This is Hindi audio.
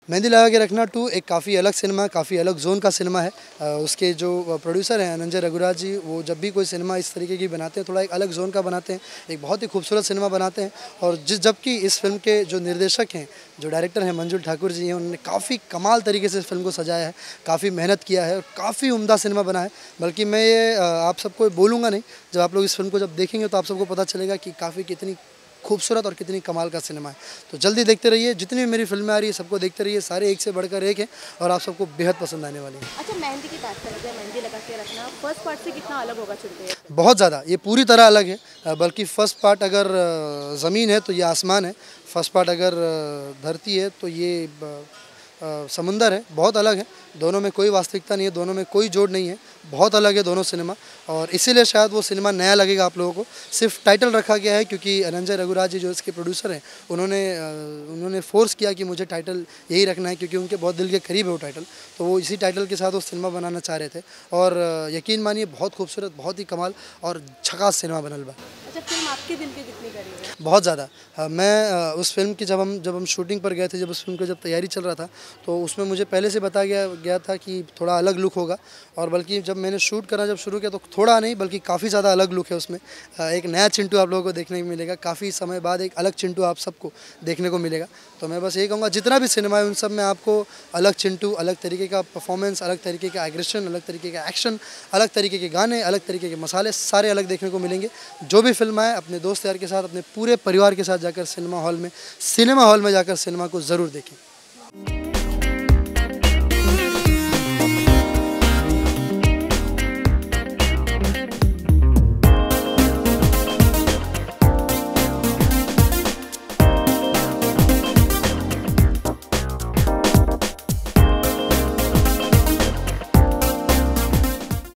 मेहंदी लगा के रखना 2 एक काफ़ी अलग सिनेमा, काफ़ी अलग जोन का सिनेमा है। उसके जो प्रोड्यूसर हैं अनंजय रघुराज जी, वो जब भी कोई सिनेमा इस तरीके की बनाते हैं, थोड़ा एक अलग जोन का बनाते हैं, एक बहुत ही खूबसूरत सिनेमा बनाते हैं। और जबकि इस फिल्म के जो निर्देशक हैं, जो डायरेक्टर हैं मंजुल ठाकुर जी हैं, उन्होंने काफ़ी कमाल तरीके से इस फिल्म को सजाया है, काफ़ी मेहनत किया है और काफ़ी उम्दा सिनेमा बना है। बल्कि मैं ये आप सबको बोलूँगा नहीं, जब आप लोग इस फिल्म को जब देखेंगे तो आप सबको पता चलेगा कि काफ़ी कितनी खूबसूरत और कितनी कमाल का सिनेमा है। तो जल्दी देखते रहिए, जितनी भी मेरी फिल्में आ रही है सबको देखते रहिए, सारे एक से बढ़कर एक हैं और आप सबको बेहद पसंद आने वाली हैं। अच्छा, मेहंदी की बात करें तो मेहंदी लगा के रखना फर्स्ट पार्ट से कितना अलग होगा चुनते हैं? बहुत ज़्यादा, ये पूरी तरह अलग है। बल्कि फर्स्ट पार्ट अगर ज़मीन है तो ये आसमान है, फर्स्ट पार्ट अगर धरती है तो ये समुंदर है, बहुत अलग है। दोनों में कोई वास्तविकता नहीं है, दोनों में कोई जोड़ नहीं है, बहुत अलग है दोनों सिनेमा। और इसीलिए शायद वो सिनेमा नया लगेगा आप लोगों को। सिर्फ टाइटल रखा गया है क्योंकि अनंजय रघुराज जी जो इसके प्रोड्यूसर हैं, उन्होंने फोर्स किया कि मुझे टाइटल यही रखना है क्योंकि उनके बहुत दिल के करीब है वो टाइटल। तो वो इसी टाइटल के साथ वो सिनेमा बनाना चाह रहे थे और यकीन मानिए बहुत खूबसूरत, बहुत ही कमाल और झकास सिनेमा बनल बा। अच्छा, फिल्म आपके दिल के कितनी करीब है? बहुत ज़्यादा। मैं उस फ़िल्म की जब हम शूटिंग पर गए थे, जब उस फ़िल्म की जब तैयारी चल रहा था, तो उसमें मुझे पहले से बताया गया था कि थोड़ा अलग लुक होगा। और बल्कि जब मैंने शूट करना जब शुरू किया तो थोड़ा नहीं बल्कि काफ़ी ज़्यादा अलग लुक है उसमें। एक नया चिंटू आप लोगों को देखने को मिलेगा, काफ़ी समय बाद एक अलग चिंटू आप सबको देखने को मिलेगा। तो मैं बस यही कहूँगा, जितना भी सिनेमा है उन सब में आपको अलग चिंटू, अलग तरीके का परफॉर्मेंस, अलग तरीके का एग्रेशन, अलग तरीके का एक्शन, अलग तरीके के गाने, अलग तरीके के मसाले, सारे अलग देखने को मिलेंगे। जो भी फिल्म आए अपने दोस्त यार के साथ, अपने पूरे परिवार के साथ जाकर सिनेमा हॉल में जाकर सिनेमा को ज़रूर देखें।